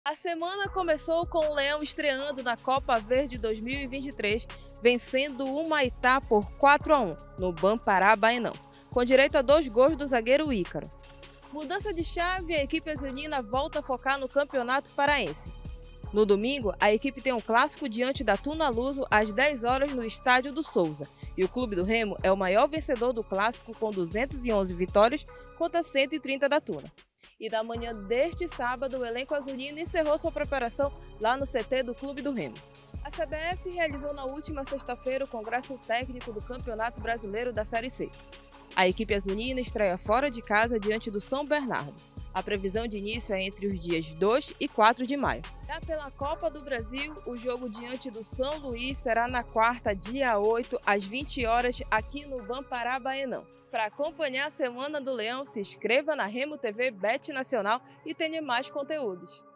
A semana começou com o Leão estreando na Copa Verde 2023, vencendo o Humaitá por 4-1 no Bampará Baenão, com direito a 2 gols do zagueiro Ícaro. Mudança de chave, a equipe azulina volta a focar no Campeonato Paraense. No domingo, a equipe tem um clássico diante da Tuna Luso às 10 horas no Estádio do Souza, e o Clube do Remo é o maior vencedor do clássico com 211 vitórias contra 130 da Tuna. E na manhã deste sábado, o elenco azulino encerrou sua preparação lá no CT do Clube do Remo. A CBF realizou na última sexta-feira o congresso técnico do Campeonato Brasileiro da Série C. A equipe azulina estreia fora de casa diante do São Bernardo. A previsão de início é entre os dias 2 e 4 de maio. Já pela Copa do Brasil, o jogo diante do São Luís será na quarta, dia 8, às 20 horas, aqui no Bampará Baenão. Para acompanhar a Semana do Leão, se inscreva na Remo TV Bet Nacional e tenha mais conteúdos.